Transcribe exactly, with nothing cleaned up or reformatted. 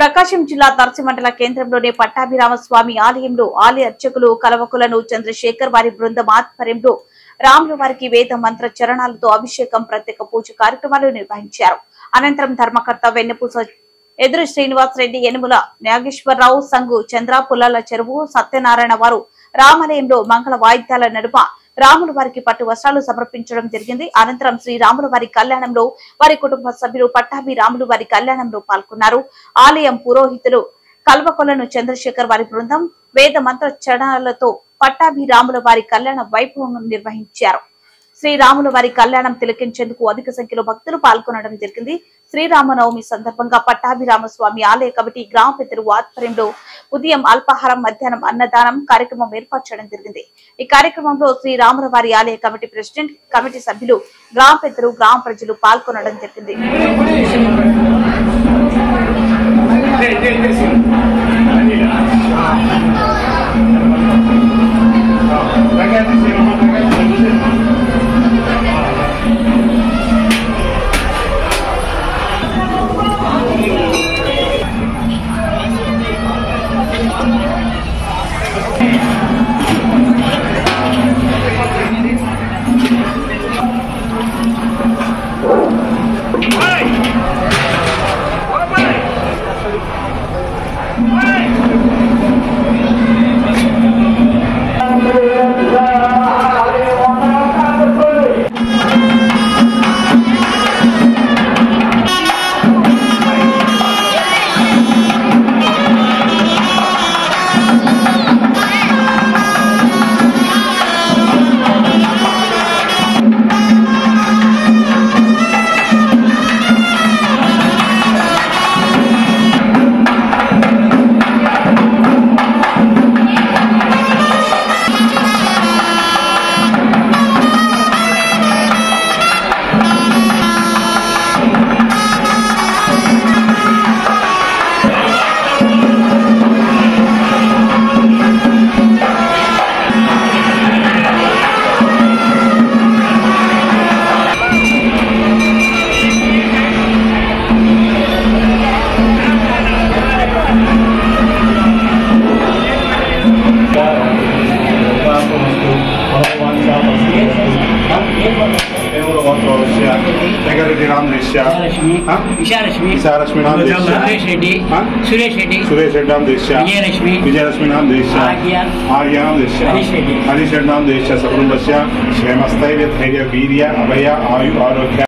ప్రకాశం జిల్లా దర్శి మండల కేంద్రంలోని పట్టాభిరామ స్వామి ఆలయంలో ఆలయ అర్చకులు కలవకులను చంద్రశేఖర్ వారి బృందం ఆధ్వర్యంలో రాముల వారికి వేద మంత్ర చరణాలతో అభిషేకం ప్రత్యేక పూజ కార్యక్రమాలు నిర్వహించారు. అనంతరం ధర్మకర్త వెన్నపూస ఎదురు శ్రీనివాస్ రెడ్డి, యనుమల నాగేశ్వరరావు, సంగు చంద్ర, పుల్లల చెరువు సత్యనారాయణ వారు రామాలయంలో మంగళ వాయిద్యాల నడుమ రాముల వారికి పట్టు వస్త్రాలు సమర్పించడం జరిగింది. అనంతరం శ్రీ రాముల వారి కళ్యాణంలో వారి కుటుంబ సభ్యులు పట్టాభి రాములు వారి కళ్యాణంలో పాల్గొన్నారు. ఆలయం పురోహితులు కల్వకొలను చంద్రశేఖర్ వారి బృందం వేద మంత్ర చరణాలతో పట్టాభి రాముల వారి కళ్యాణ వైభవం నిర్వహించారు. శ్రీరాముల వారి కళ్యాణం తిలకించేందుకు అధిక సంఖ్యలో భక్తులు పాల్గొనడం జరిగింది. శ్రీరామనవమి సందర్భంగా పట్టాభిరామ స్వామి ఆలయ కమిటీ గ్రామ పెద్దలు ఆధ్వర్యంలో ఉదయం అల్పాహారం, మధ్యాహ్నం అన్నదానం కార్యక్రమం ఏర్పాటు చేయడం జరిగింది. ఈ కార్యక్రమంలో శ్రీరాముల వారి ఆలయ కమిటీ ప్రెసిడెంట్, కమిటీ సభ్యులు, గ్రామ పెద్దలు, గ్రామ ప్రజలు పాల్గొనడం జరిగింది. विशालक्ष्मी नाम सुरेश रेड्डी सुरेश रेड्डी सुरेश रेड्डी नाम देश विजयलक्ष्मी विजयलक्ष्मी नाम देश आर्या नाम देश हरीश रेड्डी नाम देश सकुटुंबस्य क्षेमस्थैर्य धैर्य वीर्य अभय आयु आरोग्य